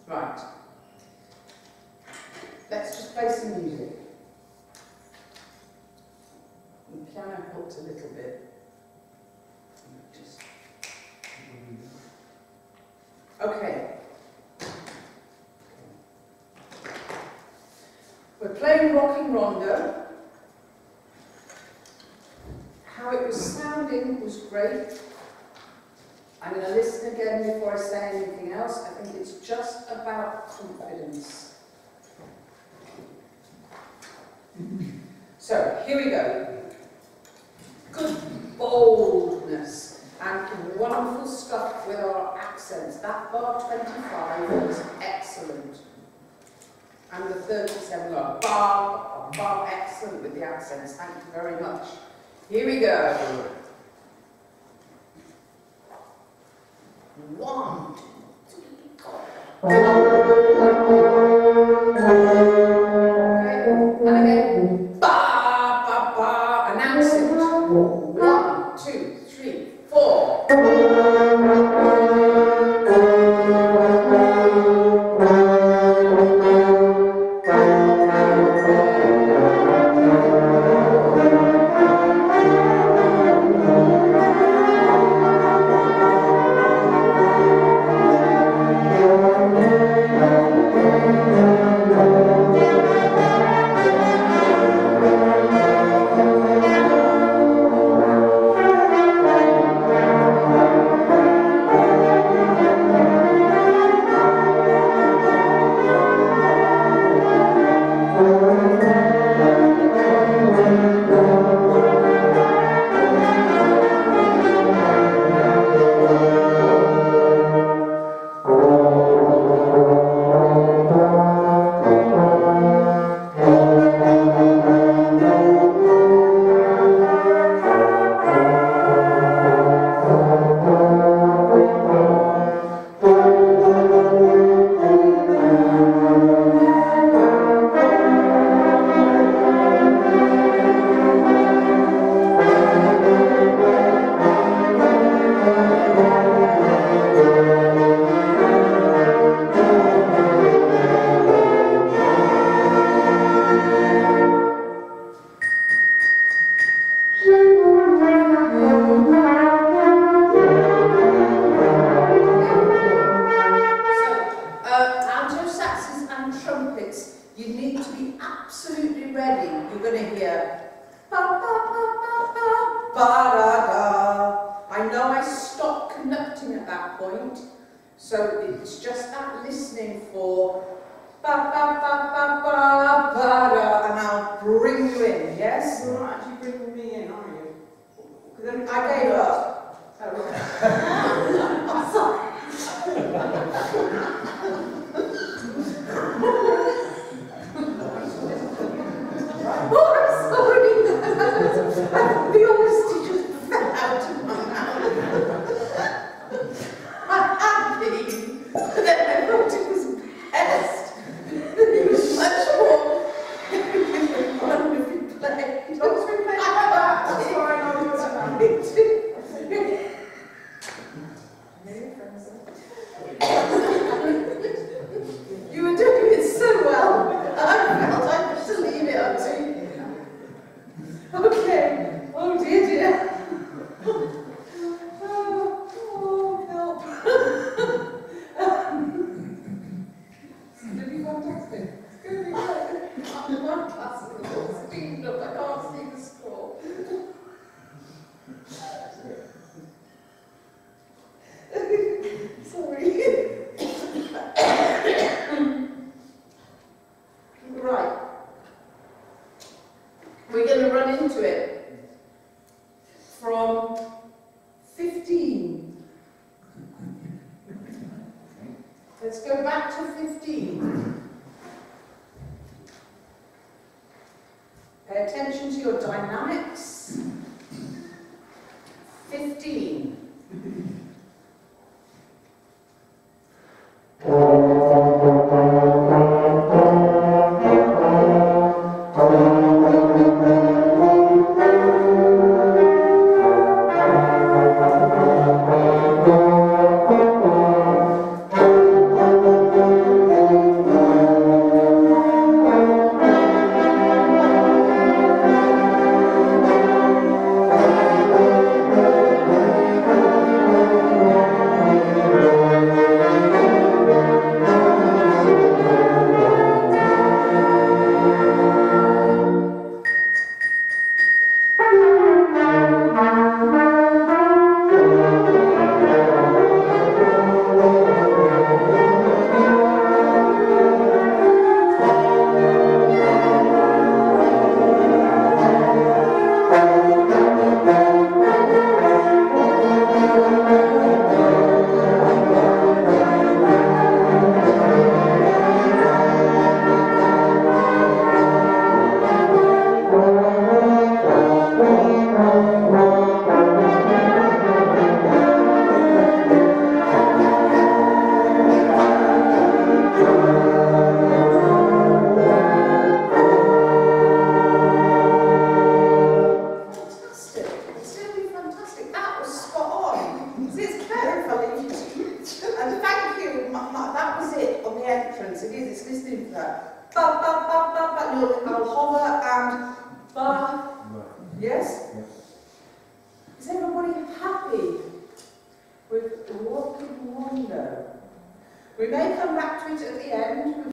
Right. Let's just play some music. The piano helped a little bit. Just... Okay. We're playing Rockin Rondeau. How it was sounding was great. I'm going to listen again before I say anything else. I think it's just about confidence. So, here we go. Good boldness and wonderful stuff with our accents. That bar 25 was excellent. And the 37 bar excellent with the accents. Thank you very much. Here we go. 1, 2, 3, 4. Okay, and again, ba, ba, ba, announce it. 1, 2, 3, 4. Pay attention to your dynamics. 15. Yes, it is. It's listening for that. Ba, ba, ba, ba, ba. I'll hover and ba. Yes? Is everybody happy with Rockin Rondeau? We may come back to it at the end.